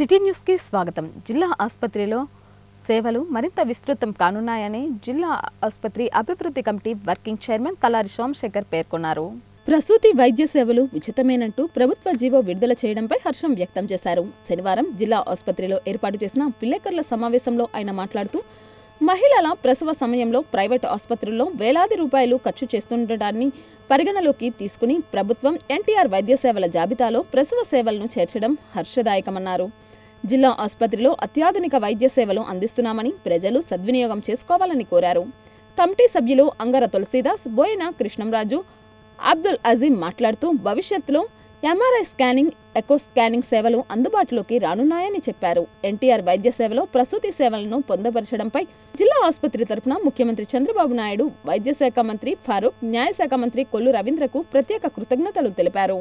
City news కి స్వాగతం. జిల్లా ఆసుపత్రిలో సేవలు మరింత విస్తృతం కానున్నాయని జిల్లా ఆసుపత్రి అభివృద్ధి committee working chairman Talari Somasekhar పేర్కొన్నారు. ప్రసూతి వైద్య సేవలు ఉచితమేనంటూ ప్రభుత్వ జీవో విడుదల చేయడంపై హర్షం వ్యక్తం చేశారు. శనివారం జిల్లా ఆసుపత్రిలో ఏర్పాటు చేసిన విలేకరుల సమావేశంలో ఆయన మాట్లాడుతూ మహిళల ప్రసవ సమయంలో ప్రైవేటు ఆసుపత్రుల్లో వేలాది రూపాయలు ఖర్చు చేస్తుండటాన్ని పరిగణలోకి తీసుకుని ప్రభుత్వం ఎన్టీఆర్ వైద్య సేవల జాబితాలో ప్రసవ సేవలను చేర్చడం హర్షదాయకమన్నారు. జిల్లా ఆసుపత్రిలో అత్యాధునిక వైద్య సేవలు అందిస్తున్నామని ప్రజలు సద్వినియోగం చేసుకోవాలని కోరారు. కమిటీ సభ్యులు అంగర తులసీదాస్, బోయిన కృష్ణంరాజు, అబ్దుల్ అజీం మాట్లాడుతూ భవిష్యత్తులో ఎంఆర్ఐ స్కానింగ్, ఎకో స్కానింగ్ సేవలు అందుబాటులోకి రానున్నాయని చెప్పారు. ఎన్టీఆర్ వైద్య సేవలో ప్రసూతి సేవలను పొందపరచడంపై జిల్లా ఆసుపత్రి తరఫున ముఖ్యమంత్రి చంద్రబాబు నాయుడు, వైద్య శాఖ మంత్రి ఫారూక్, న్యాయశాఖ మంత్రి కొల్లు రవీంద్రకు ప్రత్యేక కృతజ్ఞతలు తెలిపారు.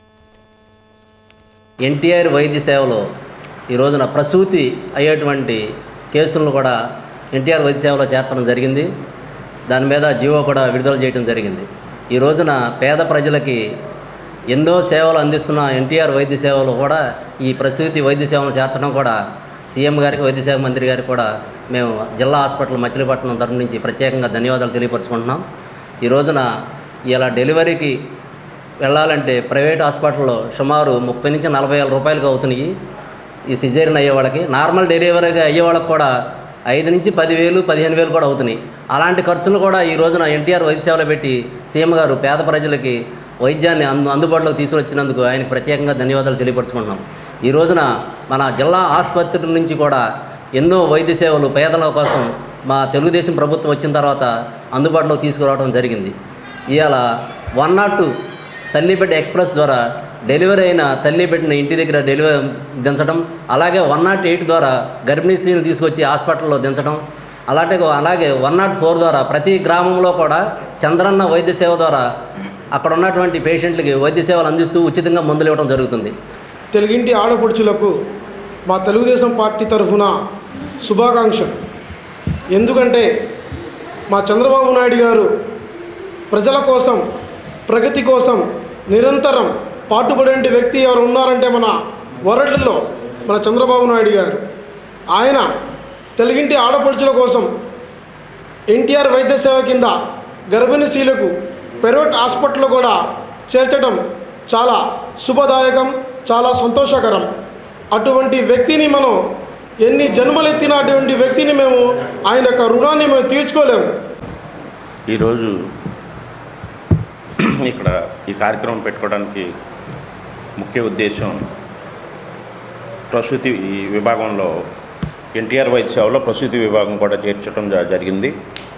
ఎన్టీఆర్ వైద్య సేవలో ఈ రోజున ప్రసూతి అయ్యేటువంటి కేసులను కూడా ఎన్టీఆర్ వైద్య సేవలో చేర్చడం జరిగింది. దాని మీద జీవో కూడా విడుదల చేయడం జరిగింది. ఈ రోజున పేద ప్రజలకి ఎన్నో సేవలు అందిస్తున్న ఎన్టీఆర్ వైద్య సేవలు కూడా ఈ ప్రసూతి వైద్య సేవలు చేర్చడం కూడా సీఎం గారికి, వైద్య శాఖ మంత్రి గారికి కూడా మేము జిల్లా హాస్పిటల్ మచిలీపట్నం తరఫు నుంచి ప్రత్యేకంగా ధన్యవాదాలు తెలియపరుచుకుంటున్నాం. ఈ రోజున ఇలా డెలివరీకి వెళ్ళాలంటే ప్రైవేట్ హాస్పిటల్లో సుమారు 30 నుంచి 40 వేల రూపాయలకు అవుతున్నాయి. ఈ సిజేరియన్ అయ్యేవాళ్ళకి, నార్మల్ డెలివరీగా అయ్యేవాళ్ళకి కూడా 5 నుంచి 10,000, 15,000 కూడా అవుతున్నాయి. అలాంటి ఖర్చులు కూడా ఈ రోజున ఎన్టీఆర్ వైద్య సేవలో పెట్టి సీఎం గారు పేద ప్రజలకి వైద్యాన్ని అందుబాటులోకి తీసుకొచ్చినందుకు ఆయనకు ప్రత్యేకంగా ధన్యవాదాలు తెలియపరుచుకుంటున్నాం. ఈ రోజున మన జిల్లా ఆసుపత్రి నుంచి కూడా ఎన్నో వైద్య సేవలు పేదల కోసం మా తెలుగుదేశం ప్రభుత్వం వచ్చిన తర్వాత అందుబాటులోకి తీసుకురావడం జరిగింది. ఇవాళ 102 తల్లిబిడ్డ ఎక్స్ప్రెస్ ద్వారా డెలివరీ అయిన తల్లిబిడ్డను ఇంటి దగ్గర డెలివరీ దించడం, అలాగే 108 ద్వారా గర్భిణీ స్త్రీని తీసుకొచ్చి హాస్పిటల్లో దించడం, అలాగే 104 ద్వారా ప్రతి గ్రామంలో కూడా చంద్రన్న వైద్య సేవ ద్వారా అక్కడ ఉన్నటువంటి పేషెంట్లకి వైద్య సేవలు అందిస్తూ ఉచితంగా మందులు ఇవ్వడం జరుగుతుంది. తెలుగింటి ఆడపడుచులకు మా తెలుగుదేశం పార్టీ తరఫున శుభాకాంక్షలు. ఎందుకంటే మా చంద్రబాబు నాయుడు గారు ప్రజల కోసం, ప్రగతి కోసం నిరంతరం పాటుపడే వ్యక్తి ఎవరు ఉన్నారంటే మన వరల్డ్లో మన చంద్రబాబు నాయుడు గారు. ఆయన తెలుగింటి ఆడపడుచుల కోసం ఎన్టీఆర్ వైద్య సేవ కింద గర్భిణీ స్త్రీలకు ప్రైవేట్ హాస్పిటల్లో కూడా చేర్చడం చాలా శుభదాయకం, చాలా సంతోషకరం. అటువంటి వ్యక్తిని మనం ఎన్ని జన్మలెత్తిన అటువంటి వ్యక్తిని మేము ఆయన యొక్క రుణాన్ని మేము తీర్చుకోలేము. ఈరోజు ఇక్కడ ఈ కార్యక్రమం పెట్టుకోవడానికి ముఖ్య ఉద్దేశం ప్రసూతి విభాగంలో ఎన్టీఆర్ వైద్య సేవలో ప్రసూతి విభాగం కూడా చేర్చడం జరిగింది.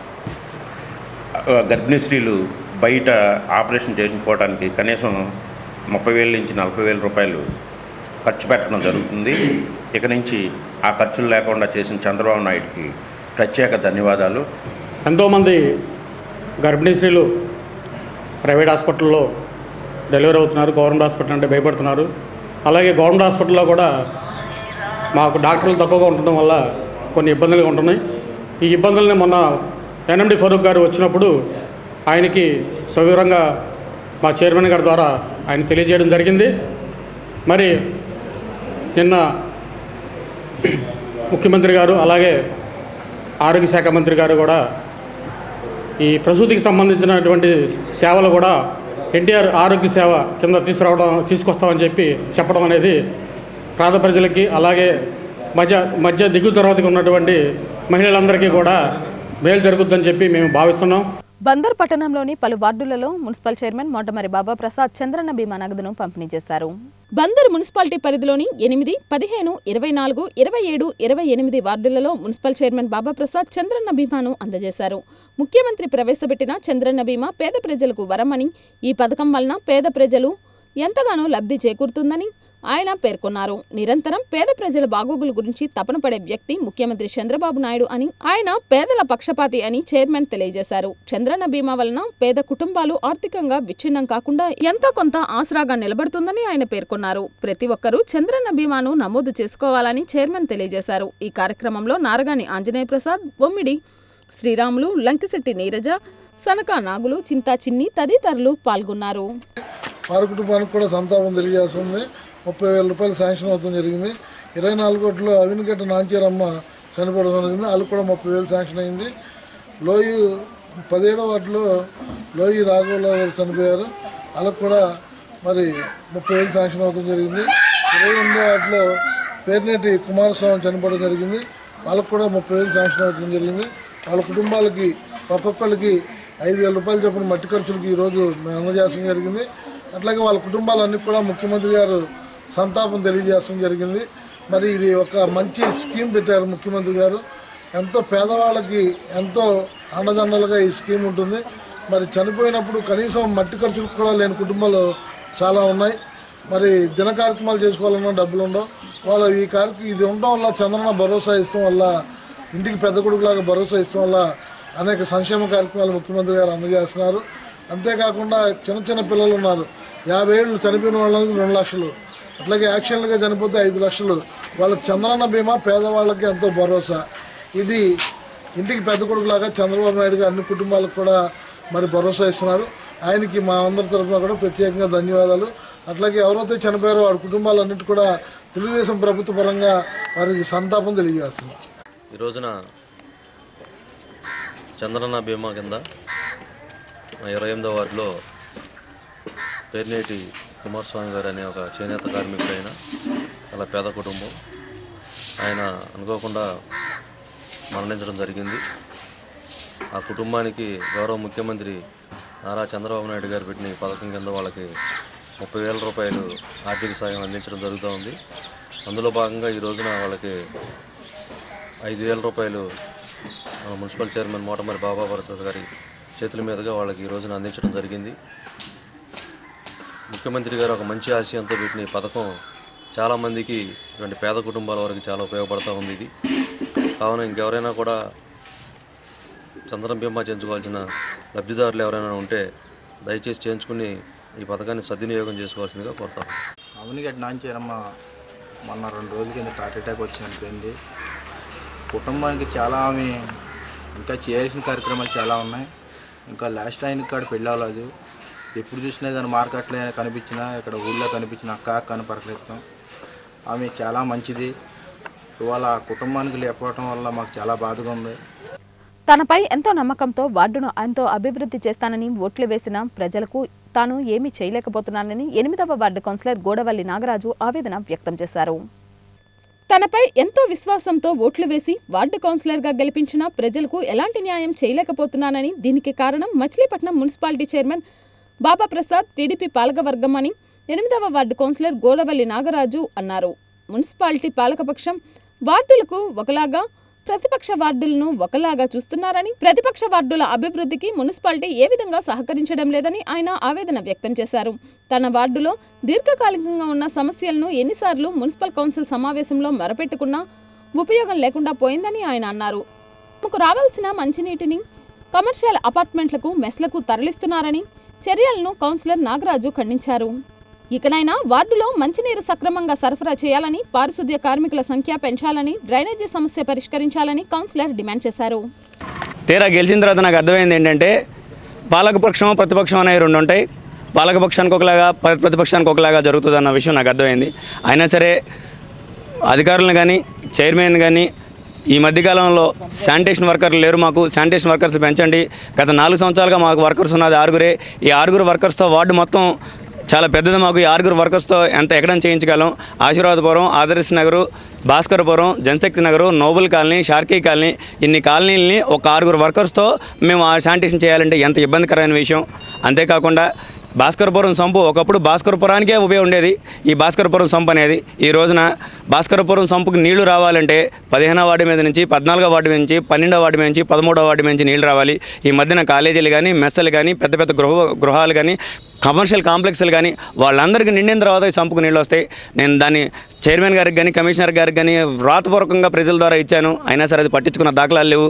గర్భిణీ స్త్రీలు బయట ఆపరేషన్ చేయించుకోవడానికి కనీసం 30,000 నుంచి 40,000 రూపాయలు ఖర్చు పెట్టడం జరుగుతుంది. ఇక నుంచి ఆ ఖర్చులు లేకుండా చేసిన చంద్రబాబు నాయుడుకి ప్రత్యేక ధన్యవాదాలు. ఎంతోమంది గర్భిణీ స్త్రీలు ప్రైవేట్ హాస్పిటల్లో డెలివరీ అవుతున్నారు, గవర్నమెంట్ హాస్పిటల్ అంటే భయపడుతున్నారు. అలాగే గవర్నమెంట్ హాస్పిటల్లో కూడా మాకు డాక్టర్లు తక్కువగా ఉండడం వల్ల కొన్ని ఇబ్బందులుగా ఉంటున్నాయి. ఈ ఇబ్బందులని మొన్న ఎన్ఎండి ఫరూక్ గారు వచ్చినప్పుడు ఆయనకి సవివరంగా మా చైర్మన్ గారి ద్వారా ఆయన తెలియజేయడం జరిగింది. మరి నిన్న ముఖ్యమంత్రి గారు అలాగే ఆరోగ్య శాఖ మంత్రి గారు కూడా ఈ ప్రసూతికి సంబంధించినటువంటి సేవలు కూడా ఎన్టీఆర్ ఆరోగ్య సేవ కింద తీసుకొస్తామని చెప్పడం అనేది పేద ప్రజలకి అలాగే మధ్య దిగువ తరగతికి ఉన్నటువంటి మహిళలందరికీ కూడా మేలు జరుగుతుందని చెప్పి మేము భావిస్తున్నాం. బందర్ పట్టణంలోని పలు వార్డులలో మున్సిపల్ చైర్మన్ మోటమరి బాబా ప్రసాద్ చంద్రన్న బీమా నగదును పంపిణీ చేశారు. బందర్ మున్సిపాలిటీ పరిధిలోని 8, 15, 24, 27, 28 వార్డులలో మున్సిపల్ చైర్మన్ బాబా ప్రసాద్ చంద్రన్న బీమాను అందజేశారు. ముఖ్యమంత్రి ప్రవేశపెట్టిన చంద్రన్న బీమా పేద ప్రజలకు వరమని, ఈ పథకం వలన పేద ప్రజలు ఎంతగానో లబ్ధి చేకూరుతుందని ఆయన పేర్కొన్నారు. నిరంతరం పేద ప్రజల బాగోగుల గురించి తపన పడే వ్యక్తి ముఖ్యమంత్రి చంద్రబాబు నాయుడు అని, ఆయన పేదల పక్షపాతి అని చైర్మన్ తెలియజేశారు. చంద్రన్న బీమా వలన పేద కుటుంబాలు ఆర్థికంగా విచ్ఛిన్నం కాకుండా ఎంతో కొంత ఆసరాగా నిలబడుతుందని ఆయన పేర్కొన్నారు. ప్రతి ఒక్కరూ చంద్రన్న బీమాను నమోదు చేసుకోవాలని చైర్మన్ తెలియజేశారు. ఈ కార్యక్రమంలో నారగాని ఆంజనేయ ప్రసాద్, బొమ్మిడి శ్రీరాములు, లంకిశెట్టి నీరజ, సనకా నాగులు, చింతా చిన్ని తదితరులు పాల్గొన్నారు. వారి కుటుంబానికి కూడా సంతాపం తెలియజేస్తుంది. 30,000 రూపాయలు శాంక్షన్ అవుతుంది జరిగింది. 24 కోట్లు అవినిగడ్డ నాంచారమ్మ చనిపోవడం జరిగింది. వాళ్ళకు కూడా 30,000 శాంక్షన్ అయింది. లోయి 17వ వార్డులో లోయి రాఘవరావు గారు చనిపోయారు. వాళ్ళకు కూడా మరి 30,000 శాంక్షన్ అవ్వడం జరిగింది. 28వ వార్డులో పేర్నేటి కుమారస్వామి చనిపోవడం జరిగింది. వాళ్ళకు కూడా 30,000 శాంక్షన్ అవ్వడం జరిగింది. వాళ్ళ కుటుంబాలకి ఒక్కొక్కరికి 5,000 రూపాయలు చొప్పున మట్టి ఖర్చులకి ఈరోజు మేము అందజేయడం జరిగింది. అట్లాగే వాళ్ళ కుటుంబాలన్నీ కూడా ముఖ్యమంత్రి గారు సంతాపం తెలియజేయడం జరిగింది. మరి ఇది ఒక మంచి స్కీమ్ పెట్టారు ముఖ్యమంత్రి గారు. ఎంతో పేదవాళ్ళకి ఎంతో అండదండలుగా ఈ స్కీమ్ ఉంటుంది. మరి చనిపోయినప్పుడు కనీసం మట్టి ఖర్చులకు కూడా లేని కుటుంబాలు చాలా ఉన్నాయి. మరి దిన కార్యక్రమాలు చేసుకోవాలన్నా డబ్బులు ఉండవు. వాళ్ళు ఈ ఇది ఉండడం వల్ల చంద్రన్న భరోసా ఇస్తాం వల్ల, ఇంటికి పెద్ద కొడుకులాగా భరోసా ఇస్తాం వల్ల అనేక సంక్షేమ కార్యక్రమాలు ముఖ్యమంత్రి గారు అందజేస్తున్నారు. అంతేకాకుండా చిన్న చిన్న పిల్లలు ఉన్నారు. 50 ఏళ్ళు చనిపోయిన వాళ్ళకి 2 లక్షలు, అట్లాగే యాక్సిడెంట్గా చనిపోతే 5 లక్షలు. వాళ్ళకి చంద్రన్న బీమా పేదవాళ్ళకి ఎంతో భరోసా. ఇది ఇంటికి పెద్ద కొడుకులాగా చంద్రబాబు నాయుడు గారు అన్ని కుటుంబాలకు కూడా మరి భరోసా ఇస్తున్నారు. ఆయనకి మా అందరి తరఫున కూడా ప్రత్యేకంగా ధన్యవాదాలు. అట్లాగే ఎవరైతే చనిపోయారో వాడి కుటుంబాలన్నిటి కూడా తెలుగుదేశం ప్రభుత్వ పరంగా వారికి సంతాపం తెలియజేస్తున్నారు. ఈ రోజున చంద్రన్న బీమా కింద 28వ వార్డులో పేర్నేటి కుమారస్వామి గారు అనే ఒక చేనేత కార్మికుడైన చాలా పేద కుటుంబం. ఆయన అనుకోకుండా మరణించడం జరిగింది. ఆ కుటుంబానికి గౌరవ ముఖ్యమంత్రి నారా చంద్రబాబు నాయుడు గారు పెట్టిన ఈ పథకం కింద వాళ్ళకి 30,000 రూపాయలు ఆర్థిక సాయం అందించడం జరుగుతూ ఉంది. అందులో భాగంగా ఈ రోజున వాళ్ళకి 5,000 రూపాయలు మన మున్సిపల్ చైర్మన్ మోటమరి బాబా ప్రసాద్ గారి చేతుల మీదుగా వాళ్ళకి ఈ రోజున అందించడం జరిగింది. ముఖ్యమంత్రి గారు ఒక మంచి ఆశయంతో పెట్టిన ఈ పథకం చాలామందికి, ఇటువంటి పేద కుటుంబాల వరకు చాలా ఉపయోగపడుతూ ఉంది. ఇది కావున ఇంకెవరైనా కూడా చంద్రన్న బీమా చేయించుకోవాల్సిన లబ్ధిదారులు ఎవరైనా ఉంటే దయచేసి చేయించుకుని ఈ పథకాన్ని సద్వినియోగం చేసుకోవాల్సిందిగా కోరుతాం. అవినిగడ్డ నాంచారమ్మ మొన్న 2 రోజుల కింద హార్ట్ అటాక్ వచ్చి చనిపోయింది. కుటుంబానికి చాలా ఆమె ఇంకా చేయాల్సిన కార్యక్రమాలు చాలా ఉన్నాయి. ఇంకా లాస్ట్ ఆయనకి కాడ పెళ్ళి అవ్వలేదు. ఎప్పుడు చూసినా కానీ మార్కెట్లో కనిపించినా, ఇక్కడ ఊళ్ళో కనిపించిన అక్క అని పరకలిస్తాం. ఆమె చాలా మంచిది. ఇవాళ కుటుంబానికి లేకపోవడం వల్ల మాకు చాలా బాధగా ఉంది. తనపై ఎంతో నమ్మకంతో వార్డును ఎంతో అభివృద్ధి చేస్తానని ఓట్లు వేసిన ప్రజలకు తాను ఏమీ చేయలేకపోతున్నానని 8వ వార్డు కౌన్సిలర్ గోడవల్లి నాగరాజు ఆవేదన వ్యక్తం చేశారు. తనపై ఎంతో విశ్వాసంతో ఓట్లు వేసి వార్డు కౌన్సిలర్గా గెలిపించిన ప్రజలకు ఎలాంటి న్యాయం చేయలేకపోతున్నానని, దీనికి కారణం Machilipatnam municipality chairman Baba Prasad, TDP పాలకవర్గం అని 8వ వార్డు కౌన్సిలర్ గోడవల్లి నాగరాజు అన్నారు. మున్సిపాలిటీ పాలకపక్షం వార్డులకు ఒకలాగా, ప్రతిపక్ష వార్డులను ఒకలాగా చూస్తున్నారని, ప్రతిపక్ష వార్డుల అభివృద్ధికి మున్సిపాలిటీ ఏ విధంగా సహకరించడం లేదని ఆయన ఆవేదన వ్యక్తం చేశారు. తన వార్డులో దీర్ఘకాలికంగా ఉన్న సమస్యలను ఎన్నిసార్లు మున్సిపల్ కౌన్సిల్ సమావేశంలో మొరపెట్టుకున్నా ఉపయోగం లేకుండా పోయిందని ఆయన అన్నారు. తమకు రావాల్సిన మంచినీటిని కమర్షియల్ అపార్ట్మెంట్లకు, మెస్లకు తరలిస్తున్నారని చర్యలను కౌన్సిలర్ నాగరాజు ఖండించారు. ఇకనైనా వార్డులో మంచినీరు సక్రమంగా సరఫరా చేయాలని, పారిశుద్ధ్య కార్మికుల సంఖ్య పెంచాలని, డ్రైనేజీ సమస్య పరిష్కరించాలని కౌన్సిలర్ డిమాండ్ చేశారు. తీరా గెలిచిన తర్వాత నాకు అర్థమైంది ఏంటంటే, పాలకపక్షం ప్రతిపక్షం అనేవి 2 ఉంటాయి. పాలకపక్షానికి ఒకలాగా, ప్రతిపక్షానికి ఒకలాగా జరుగుతుంది అన్న విషయం నాకు అర్థమైంది. అయినా సరే అధికారులను కానీ, చైర్మన్ కానీ ఈ మధ్యకాలంలో శానిటేషన్ వర్కర్లు లేరు, మాకు శానిటేషన్ వర్కర్స్ పెంచండి. గత 4 సంవత్సరాలుగా మాకు వర్కర్స్ ఉన్నది 6. ఈ 6 వర్కర్స్తో వార్డు మొత్తం చాలా పెద్దది. మాకు ఈ 6 వర్కర్స్తో ఎంత ఎక్కడం చేయించగలం? ఆశీర్వాదపురం, ఆదర్శ్ నగరు, భాస్కరపురం, జనశక్తి నగరు, నోబుల్ కాలనీ, షార్కీ కాలనీ, ఇన్ని కాలనీలని ఒక 6 వర్కర్స్తో మేము శానిటేషన్ చేయాలంటే ఎంత ఇబ్బందికరమైన విషయం. అంతేకాకుండా భాస్కరపురం సంపు ఒకప్పుడు భాస్కరపురానికే ఉపయోగం ఉండేది. ఈ భాస్కరపురం సంపు అనేది ఈ రోజున భాస్కరపురం సంపుకి నీళ్లు రావాలంటే 15వ వార్డు మీద నుంచి, 14వ వార్డు నుంచి, 12వ వార్డు నుంచి, 13వ వార్డు నుంచి నీళ్లు రావాలి. ఈ మధ్యన కాలేజీలు కానీ, మెస్సలు కానీ, పెద్ద పెద్ద గృహాలు కానీ, కమర్షియల్ కాంప్లెక్స్లు కానీ వాళ్ళందరికీ నిండిన తర్వాత ఈ సంపుకు నీళ్ళు వస్తాయి. నేను దాన్ని చైర్మన్ గారికి కానీ, కమిషనర్ గారికి కానీ వ్రాతపూర్వకంగా ప్రజల ద్వారా ఇచ్చాను. అయినా సరే అది పట్టించుకున్న దాఖలాలు లేవు.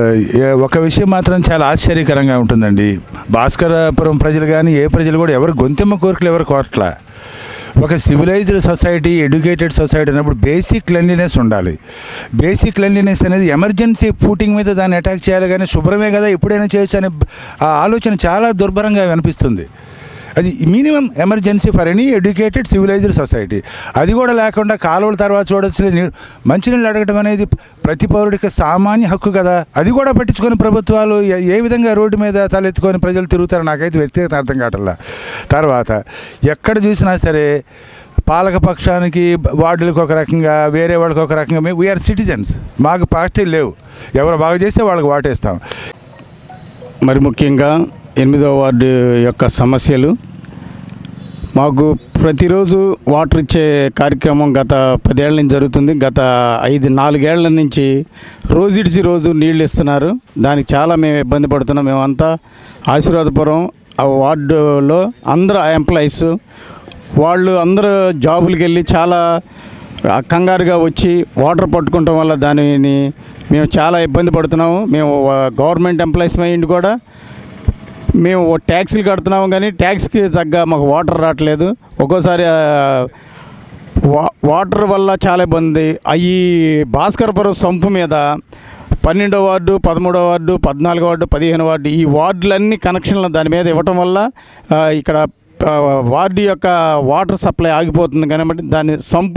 ఒక విషయం మాత్రం చాలా ఆశ్చర్యకరంగా ఉంటుందండి. భాస్కరపురం ప్రజలు కానీ, ఏ ప్రజలు కూడా ఎవరు గొంతెమ్మ కోరికలు ఎవరు కోరట్లా. ఒక సివిలైజ్డ్ సొసైటీ, ఎడ్యుకేటెడ్ సొసైటీ అన్నప్పుడు బేసిక్ క్లెన్లీనెస్ ఉండాలి. బేసిక్ క్లెన్లీనెస్ అనేది ఎమర్జెన్సీ ఫూటింగ్ మీద దాన్ని అటాక్ చేయాలి, కానీ శుభ్రమే కదా ఎప్పుడైనా చేయొచ్చు అనే ఆ ఆలోచన చాలా దుర్భరంగా అనిపిస్తుంది. అది minimum emergency for any educated civilized society. అది కూడా లేకుండా కాలువల తర్వాత చూడొచ్చిన మంచినీళ్ళు అడగడం అనేది ప్రతి పౌరుడికి సామాన్య హక్కు కదా. అది కూడా పట్టించుకొని ప్రభుత్వాలు ఏ విధంగా రోడ్డు మీద తలెత్తుకొని ప్రజలు తిరుగుతారో నాకైతే వ్యక్తిగత అర్థం కావట్లా. తర్వాత ఎక్కడ చూసినా సరే పాలకపక్షానికి వార్డులకు ఒక రకంగా, వేరే వాళ్ళకి ఒక రకంగా. వీఆర్ సిటిజన్స్, మాకు పార్టీలు లేవు. ఎవరు బాగా చేస్తే వాళ్ళకి వాటేస్తాం. మరి ముఖ్యంగా 8వ వార్డు యొక్క సమస్యలు, మాకు ప్రతిరోజు వాటర్ ఇచ్చే కార్యక్రమం గత 10 ఏళ్ల నుంచి జరుగుతుంది. గత 4 ఏళ్ల నుంచి రోజు రోజు నీళ్ళు ఇస్తున్నారు. దానికి చాలా మేము ఇబ్బంది పడుతున్నాం. మేమంతా ఆశీర్వాదపురం ఆ వార్డులో అందరూ ఎంప్లాయీస్, వాళ్ళు అందరూ జాబులకి వెళ్ళి చాలా కంగారుగా వచ్చి వాటర్ పట్టుకోవటం వల్ల దానిని మేము చాలా ఇబ్బంది పడుతున్నాము. మేము గవర్నమెంట్ ఎంప్లాయీస్ అయ్యింది కూడా మేము ట్యాక్సీలు కడుతున్నాము, కానీ ట్యాక్స్కి తగ్గ మాకు వాటర్ రావట్లేదు. ఒక్కోసారి వాటర్ వల్ల చాలా ఇబ్బంది. ఈ భాస్కరపురం సంపు మీద 12వ వార్డు, 13వ వార్డు, 14వ వార్డు, 15వ వార్డు, ఈ వార్డులన్నీ కనెక్షన్లు దాని మీద ఇవ్వటం వల్ల ఇక్కడ వార్డు యొక్క వాటర్ సప్లై ఆగిపోతుంది. కాబట్టి దాని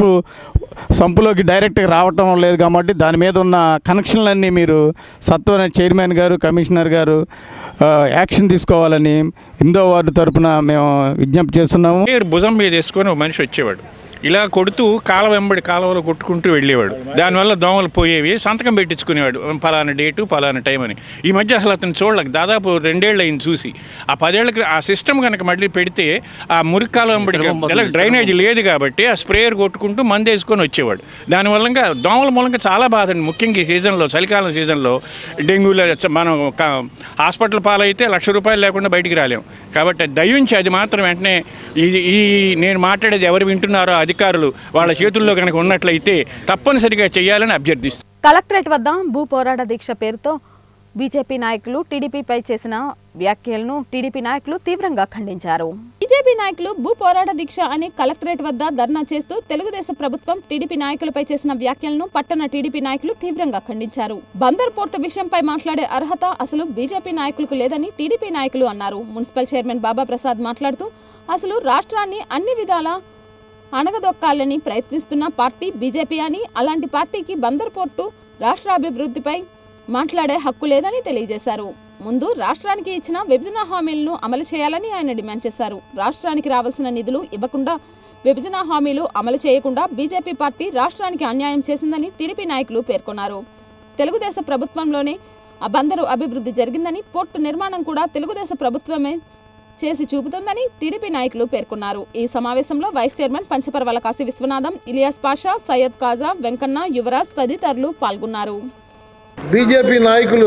సంపులోకి డైరెక్ట్గా రావటం లేదు. కాబట్టి దాని మీద ఉన్న కనెక్షన్లన్నీ మీరు సత్వర చైర్మన్ గారు, కమిషనర్ గారు యాక్షన్ తీసుకోవాలని 8వ వార్డు తరఫున మేము విజ్ఞప్తి చేస్తున్నాము. భుజం మీద వేసుకొని మనిషి వచ్చేవాడు, ఇలా కొడుతూ కాలువలో కొట్టుకుంటూ వెళ్ళేవాడు. దానివల్ల దోమలు పోయేవి. సంతకం పెట్టించుకునేవాడు, పలానా డేటు పలానా టైం అని. ఈ మధ్య అసలు అతను చూడలేక దాదాపు 2 ఏళ్ళు అయింది చూసి. ఆ 10 ఏళ్ళకి ఆ సిస్టమ్ కనుక మళ్ళీ పెడితే ఆ మురికి కాలువ వెంబడి డ్రైనేజ్ లేదు కాబట్టి ఆ స్ప్రేయర్ కొట్టుకుంటూ మందు వేసుకొని వచ్చేవాడు. దానివల్ల దోమల మూలంగా చాలా బాధ అండి. ముఖ్యంగా ఈ సీజన్లో, చలికాలం సీజన్లో డెంగ్యూలో మనం హాస్పిటల్ పాలైతే ₹1,00,000 లేకుండా బయటికి రాలేము. కాబట్టి దయించి అది మాత్రం వెంటనే ఈ నేను మాట్లాడేది ఎవరు వింటున్నారో అధికారులు వాళ్ళ చేతుల్లో కనుక ఉన్నట్లయితే తప్పనిసరిగా చేయాలని అభ్యర్థిస్తారు. కలెక్టరేట్ వద్ద భూ పోరాట దీక్ష పేరుతో బీజేపీ నాయకులు టీడీపీపై చేసిన వ్యాఖ్యలను టీడీపీ నాయకులు తీవ్రంగా ఖండించారు. బీజేపీ నాయకులు భూ పోరాట దీక్ష అని కలెక్టరేట్ వద్ద ధర్నా చేస్తూ తెలుగుదేశం ప్రభుత్వం టీడీపీ నాయకులపై చేసిన వ్యాఖ్యలను పట్టణ టీడీపీ నాయకులు తీవ్రంగా ఖండించారు. బందర్ పోర్టు విషయంపై మాట్లాడే అర్హత అసలు బీజేపీ నాయకులకు లేదని టీడీపీ నాయకులు అన్నారు. మున్సిపల్ చైర్మన్ బాబా ప్రసాద్ మాట్లాడుతూ అసలు రాష్ట్రాన్ని అన్ని విధాలా అణగదొక్కాలని ప్రయత్నిస్తున్న పార్టీ బీజేపీ అని, అలాంటి పార్టీకి బందర్ పోర్టు రాష్ట్ర అభివృద్ధిపై మాట్లాడే హక్కు లేదని తెలియజేశారు. ముందు రాష్ట్రానికి ఇచ్చిన విభజన హామీలను అమలు చేయాలని ఆయన డిమాండ్ చేశారు. రాష్ట్రానికి రావాల్సిన నిధులు ఇవ్వకుండా, విభజన హామీలు అమలు చేయకుండా బీజేపీ పార్టీ రాష్ట్రానికి అన్యాయం చేసిందని టీడీపీ నాయకులు పేర్కొన్నారు. తెలుగుదేశం ప్రభుత్వంలోనే ఆ బందరు అభివృద్ధి జరిగిందని, పోర్టు నిర్మాణం కూడా తెలుగుదేశం ప్రభుత్వమే చేసి చూపుతుందని టీడీపీ నాయకులు పేర్కొన్నారు. ఈ సమావేశంలో వైస్ చైర్మన్ పంచపర్వల కాశీ విశ్వనాథం, ఇలియాస్ పాషా, సయ్యద్ కాజా, వెంకన్న, యువరాజ్ తదితరులు పాల్గొన్నారు. బీజేపీ నాయకులు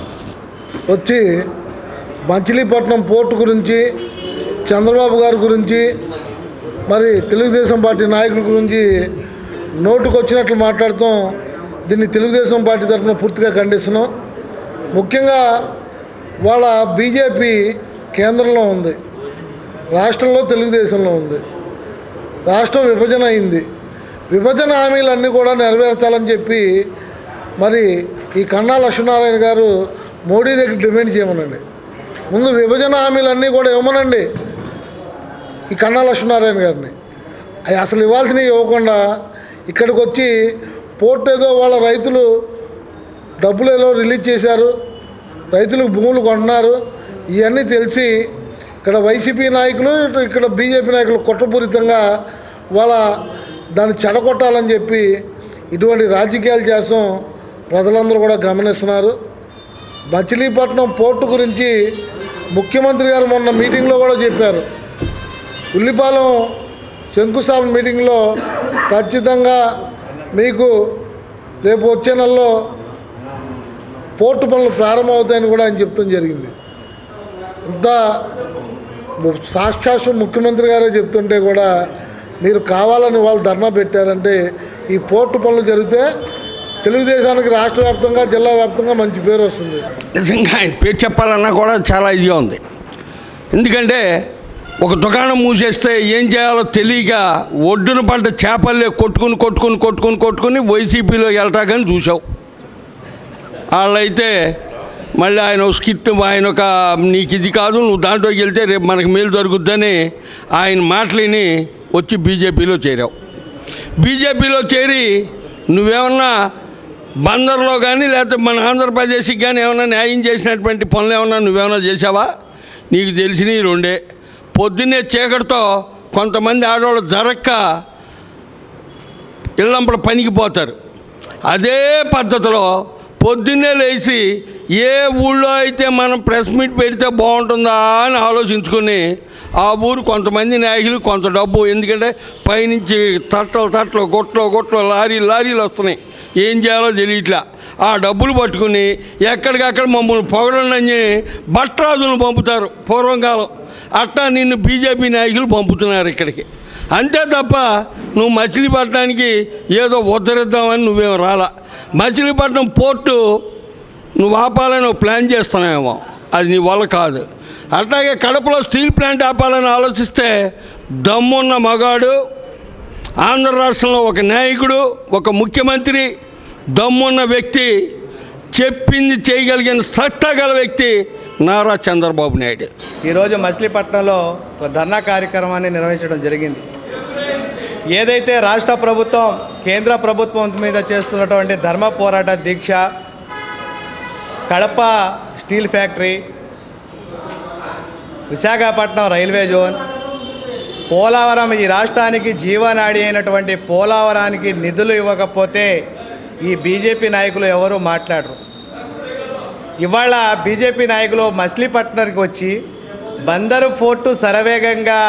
వచ్చి మచిలీపట్నం పోర్టు గురించి, చంద్రబాబు గారి గురించి, మరి తెలుగుదేశం పార్టీ నాయకుల గురించి నోటుకు వచ్చినట్లు మాట్లాడతాం. దీన్ని తెలుగుదేశం పార్టీ తరఫున పూర్తిగా ఖండిస్తున్నాం. ముఖ్యంగా వాళ్ళ బీజేపీ కేంద్రంలో ఉంది, రాష్ట్రంలో తెలుగుదేశంలో ఉంది. రాష్ట్రం విభజన అయింది. విభజన హామీలన్నీ కూడా నెరవేర్చాలని చెప్పి మరి ఈ కన్నా లక్ష్మీనారాయణ గారు మోడీ దగ్గర డిమాండ్ చేయమనండి. ముందు విభజన హామీలన్నీ కూడా ఇవ్వమనండి ఈ కన్నా లక్ష్మీనారాయణ గారిని. అవి అసలు ఇవ్వాల్సినవి ఇవ్వకుండా ఇక్కడికి వచ్చి పోర్ట్ ఏదో వాళ్ళ రైతులు డబ్బులు ఏదో రిలీజ్ చేశారు, రైతులకు భూములు కొంటున్నారు, ఇవన్నీ తెలిసి ఇక్కడ వైసీపీ నాయకులు, ఇక్కడ బీజేపీ నాయకులు కుట్రపూరితంగా వాళ్ళ దాన్ని చెడగొట్టాలని చెప్పి ఇటువంటి రాజకీయాలు చేస్తాం ప్రజలందరూ కూడా గమనిస్తున్నారు. మచిలీపట్నం పోర్టు గురించి ముఖ్యమంత్రి గారు మొన్న మీటింగ్లో కూడా చెప్పారు. ఉల్లిపాలెం శంకుస్థాపన మీటింగ్లో ఖచ్చితంగా మీకు రేపు వచ్చే నెలలో పోర్టు పనులు ప్రారంభమవుతాయని కూడా ఆయన చెప్తాం జరిగింది. ఇంత సాక్షాత్ ముఖ్యమంత్రి గారే చెప్తుంటే కూడా మీరు కావాలని వాళ్ళు ధర్నా పెట్టారంటే ఈ పోర్టు పనులు జరిగితే తెలుగుదేశానికి రాష్ట్ర వ్యాప్తంగా, జిల్లా వ్యాప్తంగా మంచి పేరు వస్తుంది. నిజంగా ఆయన పేరు చెప్పాలన్నా కూడా చాలా ఇదిగా ఉంది. ఎందుకంటే ఒక దుకాణం మూసేస్తే ఏం చేయాలో తెలియక ఒడ్డున పంట చేపల్లే కొట్టుకుని వైసీపీలో వెళ్ళటాకని చూసావు. వాళ్ళైతే మళ్ళీ ఆయన స్కిట్ ఆయన ఒక నీకు ఇది కాదు నువ్వు దాంట్లోకి వెళ్తే రేపు మనకు మేలు జరుగుద్దని ఆయన మాటలని వచ్చి బీజేపీలో చేరావు. బీజేపీలో చేరి నువ్వేమన్నా బందర్లో కానీ లేకపోతే మన ఆంధ్రప్రదేశ్కి కానీ ఏమన్నా న్యాయం చేసినటువంటి పనులు ఏమన్నా నువ్వేమన్నా చేసావా? నీకు తెలిసినవి రెండే. పొద్దున్నే చీకటితో కొంతమంది ఆడవాళ్ళు జరక్క ఇళ్ళంపడ పనికి పోతారు. అదే పద్ధతిలో పొద్దున్నే లేచి ఏ ఊళ్ళో అయితే మనం ప్రెస్ మీట్ పెడితే బాగుంటుందా అని ఆలోచించుకొని ఆ ఊరు కొంతమంది నాయకులు కొంత డబ్బు, ఎందుకంటే పైనుంచి తట్టలు గుట్టలు లారీలు వస్తున్నాయి, ఏం చేయాలో తెలియట్లా. ఆ డబ్బులు పట్టుకుని ఎక్కడికక్కడ మమ్మల్ని పొగడని భట్రాజులను పంపుతారు పూర్వంకాలం. అట్టా నిన్ను బీజేపీ నాయకులు పంపుతున్నారు ఇక్కడికి. అంతే తప్ప నువ్వు మచిలీపట్నానికి ఏదో ఉద్ధరిద్దామని నువ్వేమో రాలా. మచిలీపట్నం పోర్టు నువ్వు ఆపాలని ప్లాన్ చేస్తున్నావేమో, అది నీ వల్ల కాదు. అట్లాగే కడపలో స్టీల్ ప్లాంట్ ఆపాలని ఆలోచిస్తే దమ్మున్న మగాడు ఆంధ్ర రాష్ట్రంలో ఒక నాయకుడు, ఒక ముఖ్యమంత్రి, దమ్మున్న వ్యక్తి, చెప్పింది చేయగలిగిన సత్తా గల వ్యక్తి నారా చంద్రబాబు నాయుడు. ఈరోజు మచిలీపట్నంలో ఒక ధర్నా కార్యక్రమాన్ని నిర్వహించడం జరిగింది. ఏదైతే రాష్ట్ర ప్రభుత్వం కేంద్ర ప్రభుత్వం మీద చేస్తున్నటువంటి ధర్మ పోరాట దీక్ష, Kadapa steel factory, Visakhapatnam railway zone, Polavaram, ఈ రాష్ట్రానికి జీవనాడి అయినటువంటి పోలవరానికి నిధులు ఇవ్వకపోతే ఈ బీజేపీ నాయకులు ఎవరు మాట్లాడరు. ఇవాళ బీజేపీ నాయకులు మచిలీపట్నానికి వచ్చి బందరు ఫోర్టు శరవేగంగా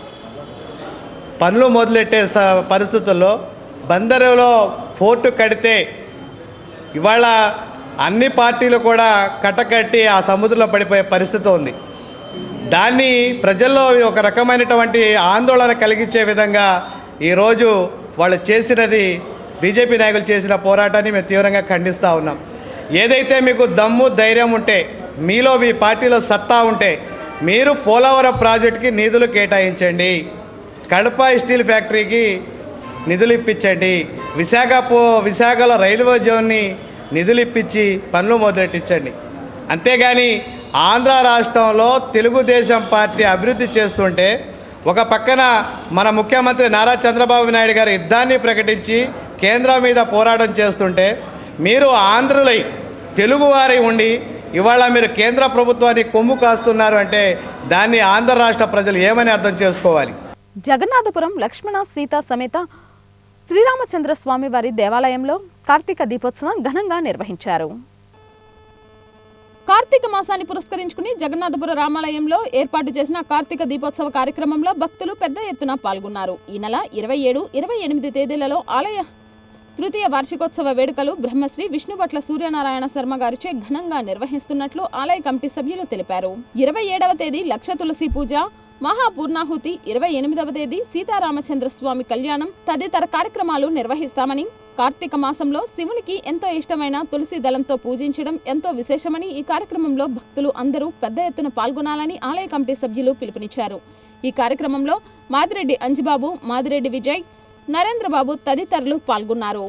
పనులు మొదలెట్టే పరిస్థితుల్లో బందరులో ఫోర్టు కడితే ఇవాళ అన్ని పార్టీలు కూడా కట్టకట్టి ఆ సముద్రంలో పడిపోయే పరిస్థితి ఉంది. దాన్ని ప్రజల్లో ఒక రకమైనటువంటి ఆందోళన కలిగించే విధంగా ఈరోజు వాళ్ళు చేసినది, బీజేపీ నాయకులు చేసిన పోరాటాన్ని మేము తీవ్రంగా ఖండిస్తూ ఉన్నాం. ఏదైతే మీకు దమ్ము ధైర్యం ఉంటే, మీలో మీ పార్టీలో సత్తా ఉంటే మీరు పోలవరం ప్రాజెక్టుకి నిధులు కేటాయించండి, కడప స్టీల్ ఫ్యాక్టరీకి నిధులు ఇప్పించండి, విశాఖలో రైల్వే జోన్ని నిధులు ఇప్పించి పనులు మొదలెట్టించండి. అంతేగాని ఆంధ్ర రాష్ట్రంలో తెలుగుదేశం పార్టీ అభివృద్ధి చేస్తుంటే ఒక పక్కన మన ముఖ్యమంత్రి నారా చంద్రబాబు నాయుడు గారు యుద్ధాన్ని ప్రకటించి కేంద్రం మీద పోరాటం చేస్తుంటే మీరు ఆంధ్రులై తెలుగువారై ఉండి ఇవాళ మీరు కేంద్ర ప్రభుత్వాన్ని కొమ్ము కాస్తున్నారు అంటే దాన్ని ఆంధ్ర రాష్ట్ర ప్రజలు ఏమని అర్థం చేసుకోవాలి? జగన్నాథపురం లక్ష్మణ సీతా సమేత శ్రీరామచంద్ర స్వామి వారి దేవాలయంలో కార్తీక దీపోత్సవం ఘనంగా నిర్వహించారు. కార్తీక మాసాన్ని పురస్కరించుకుని జగన్నాథపుర రామాలయంలో ఏర్పాటు చేసిన కార్తీక దీపోత్సవ కార్యక్రమంలో భక్తులు పెద్ద ఎత్తున పాల్గొన్నారు. ఈ నెల 27, 28 తేదీలలో ఆలయ తృతీయ వార్షికోత్సవ వేడుకలు బ్రహ్మశ్రీ విష్ణుభట్ల సూర్యనారాయణ శర్మ గారిచే ఘనంగా నిర్వహిస్తున్నట్లు ఆలయ కమిటీ సభ్యులు తెలిపారు. 27వ తేదీ లక్ష తులసి పూజ, మహాపూర్ణాహుతి, 28వ తేదీ సీతారామచంద్ర స్వామి కళ్యాణం తదితర కార్యక్రమాలు నిర్వహిస్తామని, కార్తీక మాసంలో శివునికి ఎంతో ఇష్టమైన తులసి దళంతో పూజించడం ఎంతో విశేషమని, ఈ కార్యక్రమంలో భక్తులు అందరూ పెద్ద ఎత్తున పాల్గొనాలని ఆలయ కమిటీ సభ్యులు పిలుపునిచ్చారు. ఈ కార్యక్రమంలో మాదిరెడ్డి అంజిబాబు, మాదిరెడ్డి విజయ్, నరేంద్రబాబు తదితరులు పాల్గొన్నారు.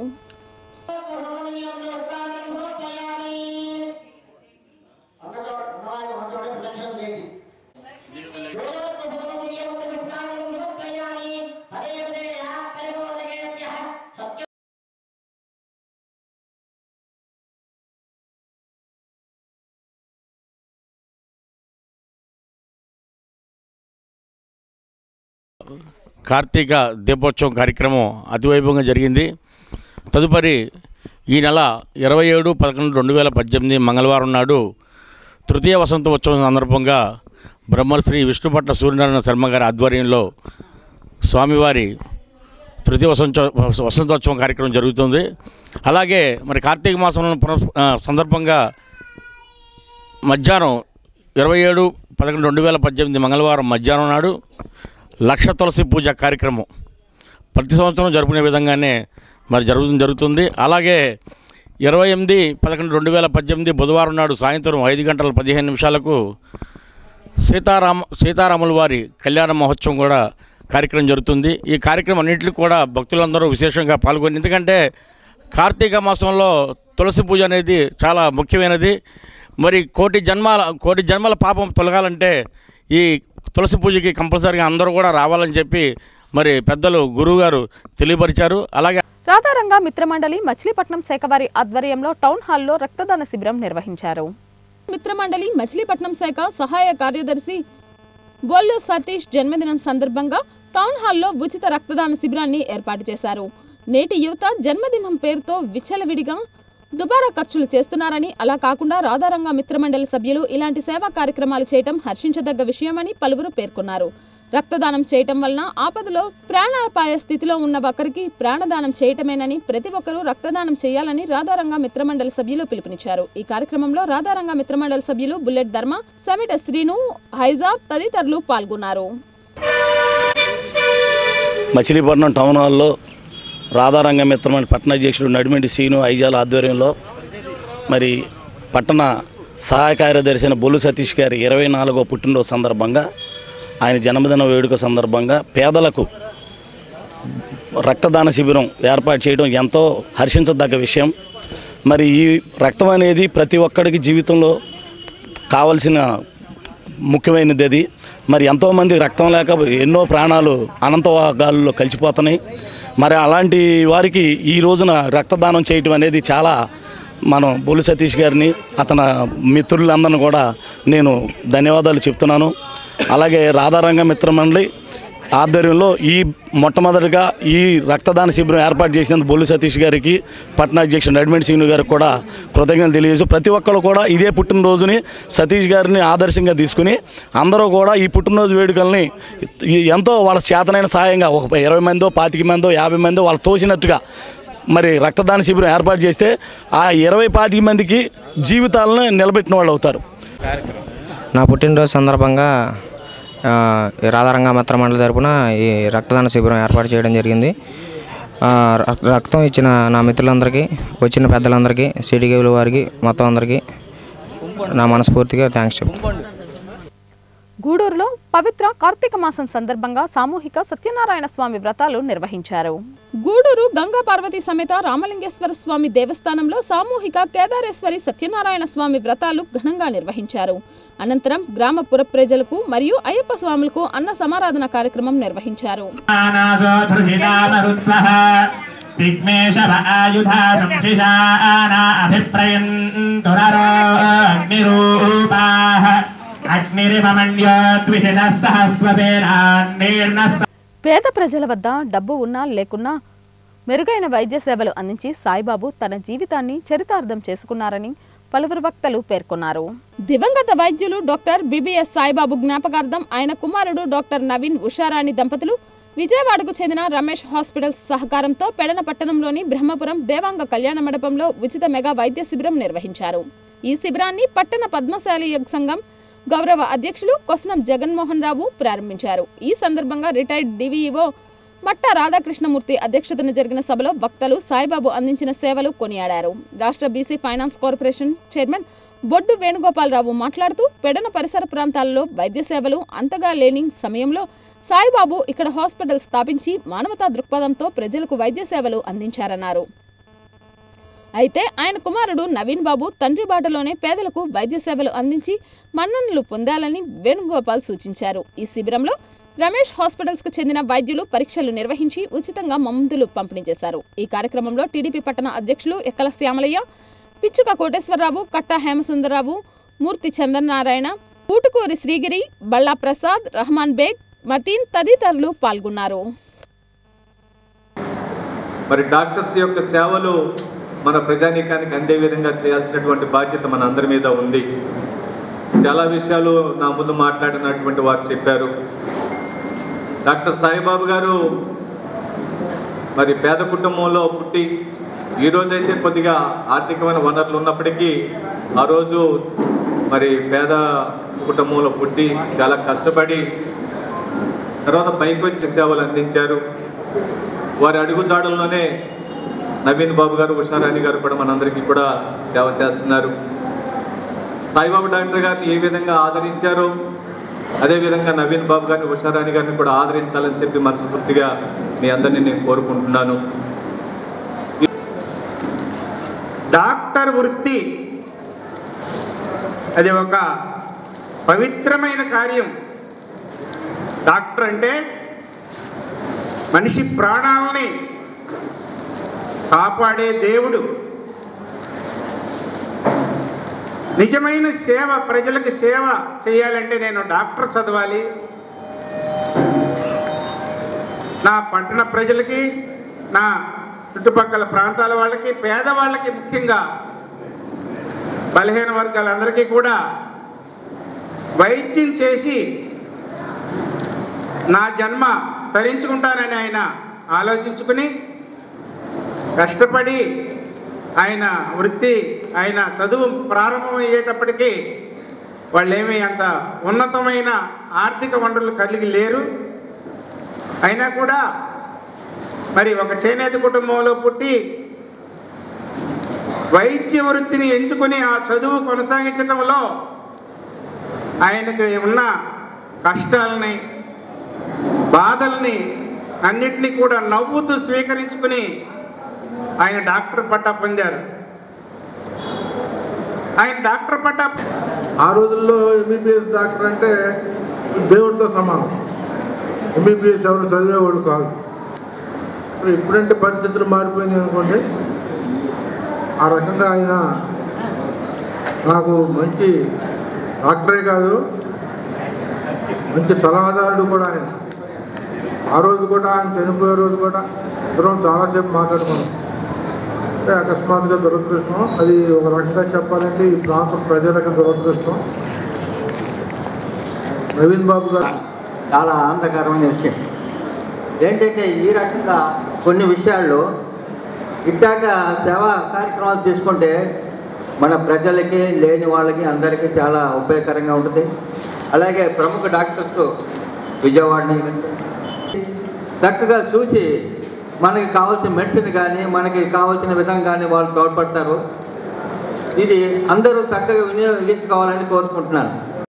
కార్తీక దీపోత్సవం కార్యక్రమం అతివైభవంగా జరిగింది. తదుపరి ఈ నెల 27/11/2018 మంగళవారం నాడు తృతీయ వసంతోత్సవం సందర్భంగా బ్రహ్మశ్రీ విష్ణుభట్ల సూర్యనారాయణ శర్మ గారి ఆధ్వర్యంలో స్వామివారి తృతీయ వసంతోత్సవం కార్యక్రమం జరుగుతుంది. అలాగే మరి కార్తీక మాసం సందర్భంగా మధ్యాహ్నం 27/11/2018 మంగళవారం మధ్యాహ్నం నాడు లక్ష తులసి పూజ కార్యక్రమం ప్రతి సంవత్సరం జరుపుకునే విధంగానే మరి జరుగుతుంది. అలాగే 28/11/2018 బుధవారం నాడు సాయంత్రం 5:15 సీతారాముల వారి కళ్యాణ మహోత్సవం కూడా కార్యక్రమం జరుగుతుంది. ఈ కార్యక్రమం అన్నింటిలో కూడా భక్తులందరూ విశేషంగా పాల్గొని, ఎందుకంటే కార్తీక మాసంలో తులసి పూజ అనేది చాలా ముఖ్యమైనది. మరి కోటి జన్మల పాపం తొలగాలంటే ఈ తులసి పూజకి కంపల్సరీగా అందరూ కూడా రావాలని చెప్పి మరి పెద్దలు గురువుగారు తెలియపరిచారు. అలాగే రాధారంగ మిత్రమండలి మచిలీపట్నం శాఖ వారి ఆధ్వర్యంలో టౌన్ హాల్లో రక్తదాన శిబిరం నిర్వహించారు. మిత్రమండలి మచిలీపట్నం శాఖ సహాయ కార్యదర్శి బొల్లు సతీష్ జన్మదినం సందర్భంగా టౌన్ హాల్లో ఉచిత రక్తదాన శిబిరాన్ని ఏర్పాటు చేశారు. నేటి యువత జన్మదినం పేరుతో విచ్చలవిడిగా దుబారా ఖర్చులు చేస్తున్నారని, అలా కాకుండా రాధారంగ మిత్రమండలి సభ్యులు ఇలాంటి సేవా కార్యక్రమాలు చేయటం హర్షించదగ్గ విషయమని పలువురు పేర్కొన్నారు. రక్తదానం చేయటం వలన ఆపదలో ప్రాణాపాయ స్థితిలో ఉన్న ఒకరికి ప్రాణదానం చేయటమేనని, ప్రతి ఒక్కరూ రక్తదానం చేయాలని రాధారంగ మిత్రమండలి సభ్యులు పిలుపునిచ్చారు. ఈ కార్యక్రమంలో రాధారంగ మిత్రమండలి సభ్యులు బుల్లెట్ ధర్మ, సెమిట శ్రీను, హైజా తదితరులు పాల్గొన్నారు. మచిలీపట్నం టౌన్ హాల్లో రాధారంగ మిత్రమండలి పట్టణ అధ్యక్షుడు నడిమింటి శ్రీను, హైజాల ఆధ్వర్యంలో మరి పట్టణ సహాయ కార్యదర్శి అయిన బొల్లు సతీష్ గారి 24వ పుట్టినరోజు సందర్భంగా, ఆయన జన్మదిన వేడుక సందర్భంగా పేదలకు రక్తదాన శిబిరం ఏర్పాటు చేయడం ఎంతో హర్షించదగ్గ విషయం. మరి ఈ రక్తం అనేది ప్రతి ఒక్కడికి జీవితంలో కావలసిన ముఖ్యమైనది. అది మరి ఎంతోమంది రక్తం లేక ఎన్నో ప్రాణాలు అనంతగాలుల్లో కలిసిపోతున్నాయి. మరి అలాంటి వారికి ఈ రోజున రక్తదానం చేయటం అనేది చాలా, మనం బొల్లు సతీష్ గారిని అతని మిత్రులందరిని కూడా నేను ధన్యవాదాలు చెప్తున్నాను. అలాగే రాధారంగ మిత్రమండలి ఆధ్వర్యంలో ఈ మొట్టమొదటిగా ఈ రక్తదాన శిబిరం ఏర్పాటు చేసినందుకు బొల్లు సతీష్ గారికి, పట్టణ అధ్యక్షుడు నడిమింటి శ్రీను గారికి కూడా కృతజ్ఞతలు తెలియజేస్తూ, ప్రతి ఒక్కరు కూడా ఇదే పుట్టినరోజుని సతీష్ గారిని ఆదర్శంగా తీసుకుని అందరూ కూడా ఈ పుట్టినరోజు వేడుకల్ని ఎంతో వాళ్ళ చేతనైన సహాయంగా ఒక 20 మందో 25 మందో 50 మందో వాళ్ళు తోసినట్టుగా మరి రక్తదాన శిబిరం ఏర్పాటు చేస్తే ఆ 20-25 మందికి జీవితాలను నిలబెట్టిన వాళ్ళు అవుతారు. నా పుట్టినరోజు సందర్భంగా రాధారంగ మిత్రమండలి తరపున ఈ రక్తదాన శిబిరం ఏర్పాటు చేయడం జరిగింది. రక్తం ఇచ్చిన నా మిత్రులందరికీ, వచ్చిన పెద్దలందరికీ, సిటీకేబుల్ వారికి, మొత్తం అందరికీ నా మనస్ఫూర్తిగా థ్యాంక్స్ చెప్తాను. గూడూరులో పవిత్ర కార్తీక మాసం సందర్భంగా సామూహిక సత్యనారాయణ స్వామి వ్రతాలు నిర్వహించారు. గూడూరు గంగా పార్వతి సమేత రామలింగేశ్వర స్వామి దేవస్థానంలో సామూహిక కేదారేశ్వరి సత్యనారాయణ స్వామి వ్రతాలు ఘనంగా నిర్వహించారు. అనంతరం గ్రామ పుర ప్రజలకు మరియు అయ్యప్ప స్వాములకు అన్న సమారాధన కార్యక్రమం నిర్వహించారు. పేద ప్రజల వద్ద డబ్బు ఉన్నా లేకున్నా మెరుగైన వైద్య సేవలు అందించి సాయిబాబు తన జీవితాన్ని చరితార్థం చేసుకున్నారని పలువురు వక్తలు పేర్కొన్నారు. దివంగత వైద్యులు డాక్టర్ బిబిఎస్ సాయిబాబు జ్ఞాపకార్థం ఆయన కుమారుడు డాక్టర్ నవీన్ ఉషారాణి దంపతులు విజయవాడకు చెందిన రమేష్ హాస్పిటల్స్ సహకారంతో పెడన పట్టణంలోని బ్రహ్మపురం దేవాంగ కళ్యాణ మండపంలో ఉచిత మెగా వైద్య శిబిరం నిర్వహించారు. ఈ శిబిరాన్ని పట్టణ పద్మశాలి యోగ సంఘం గౌరవ అధ్యక్షులు కొసనం జగన్మోహన్ రావు ప్రారంభించారు. ఈ సందర్భంగా రిటైర్డ్ డివిఈఓ మట్టా రాధాకృష్ణమూర్తి అధ్యక్షతన జరిగిన సభలో వక్తలు సాయిబాబు అందించిన సేవలు కొనియాడారు. రాష్ట్ర BC finance corporation chairman Boddu Venugopalarao మాట్లాడుతూ పెడన పరిసర ప్రాంతాల్లో వైద్య సేవలు అంతగా లేని సమయంలో సాయిబాబు ఇక్కడ హాస్పిటల్ స్థాపించి మానవతా దృక్పథంతో ప్రజలకు వైద్య సేవలు అందించారన్నారు. అయితే ఆయన కుమారుడు నవీన్ బాబు తండ్రి బాటలోనే పేదలకు వైద్య సేవలు అందించి మన్ననలు పొందాలని వేణుగోపాల్ సూచించారు. ఈ శిబిరంలో రమేష్ హాస్పిటల్స్ కు చెందిన వైద్యులు పరీక్షలు నిర్వహించి ఉచితంగా మందులు పంపిణీ చేశారు. ఈ కార్యక్రమంలో టీడీపీ పట్టణ అధ్యక్షులు ఎక్కల శ్యామలయ్య, పిచ్చుక కోటేశ్వరరావు, కట్టా హేమసుందరరావు, మూర్తి చంద్రనారాయణ, పూటుకూరి శ్రీగిరి, బళ్ళా ప్రసాద్, రహమాన్ బేగ్, మతీన్ తదితరులు పాల్గొన్నారు. మరి డాక్టర్స్ యొక్క సేవలు మన ప్రజానీకానికి అందే విధంగా చేయాల్సినటువంటి బాధ్యత మన అందరి మీద ఉంది. చాలా విషయాలు నా ముందు మాట్లాడినటువంటి వారు చెప్పారు. డాక్టర్ సాయిబాబు గారు మరి పేద కుటుంబంలో పుట్టి ఈరోజైతే కొద్దిగా ఆర్థికమైన వనరులు ఉన్నప్పటికీ ఆ రోజు మరి పేద కుటుంబంలో పుట్టి చాలా కష్టపడి తర్వాత పైకి వచ్చి సేవలు అందించారు. వారి అడుగుజాడల్లోనే నవీన్ బాబు గారు, ఉషారాణి గారు కూడా మనందరికీ కూడా సేవ చేస్తున్నారు. సాయిబాబు డాక్టర్ గారిని ఏ విధంగా ఆదరించారో అదేవిధంగా నవీన్ బాబు గారిని, ఉషారాణి గారిని కూడా ఆదరించాలని చెప్పి మనస్ఫూర్తిగా మీ అందరినీ నేను కోరుకుంటున్నాను. డాక్టర్ వృత్తి అది ఒక పవిత్రమైన కార్యం. డాక్టర్ అంటే మనిషి ప్రాణాలని కాపాడే దేవుడు. నిజమైన సేవ, ప్రజలకు సేవ చేయాలంటే నేను డాక్టర్ చదవాలి, నా పట్టణ ప్రజలకి, నా చుట్టుపక్కల ప్రాంతాల వాళ్ళకి, పేదవాళ్ళకి, ముఖ్యంగా బలహీన వర్గాలందరికీ కూడా వైద్యం చేసి నా జన్మ తరించుకుంటానని ఆయన ఆలోచించుకుని కష్టపడి ఆయన వృత్తి, ఆయన చదువు ప్రారంభమయ్యేటప్పటికీ వాళ్ళేమీ అంత ఉన్నతమైన ఆర్థిక వనరులు కలిగి లేరు. అయినా కూడా మరి ఒక చేనేత కుటుంబంలో పుట్టి వైద్య వృత్తిని ఎంచుకుని ఆ చదువు కొనసాగించడంలో ఆయనకు ఉన్న కష్టాలని, బాధల్ని అన్నిటినీ కూడా నవ్వుతూ స్వీకరించుకుని ఆయన డాక్టర్ పట్టా పొందారు. ఆయన డాక్టర్ పట్టా ఆ రోజుల్లో ఎంబీబీఎస్ డాక్టర్ అంటే దేవుడితో సమానం. ఎంబీబీఎస్ ఎవరు చదివేవాళ్ళు కాదు. ఇప్పుడంటే పరిస్థితులు మారిపోయింది అనుకోండి. ఆ రకంగా ఆయన నాకు మంచి డాక్టరే కాదు, మంచి సలహాదారుడు కూడా ఆయన. ఆ రోజు కూడా ఆయన చనిపోయే రోజు కూడా ఇద్దరం చాలాసేపు మాట్లాడుకున్నాం. అంటే అకస్మాత్తుగా దురదృష్టం. అది ఒక రకంగా చెప్పాలంటే ఈ ప్రాంతం ప్రజలకు దురదృష్టం. నవీన్ బాబు గారు చాలా ఆనందకరమైన విషయం ఏంటంటే ఈ రకంగా కొన్ని విషయాల్లో ఇట్టాట సేవా కార్యక్రమాలు తీసుకుంటే మన ప్రజలకి, లేని వాళ్ళకి, అందరికీ చాలా ఉపయోగకరంగా ఉంటుంది. అలాగే ప్రముఖ డాక్టర్స్ విజయవాడని చక్కగా చూసి మనకి కావాల్సిన మెడిసిన్ కానీ, మనకి కావాల్సిన విధంగా కానీ వాళ్ళు తోడ్పడతారు. ఇది అందరూ చక్కగా వినియోగించుకోవాలని కోరుకుంటున్నాను.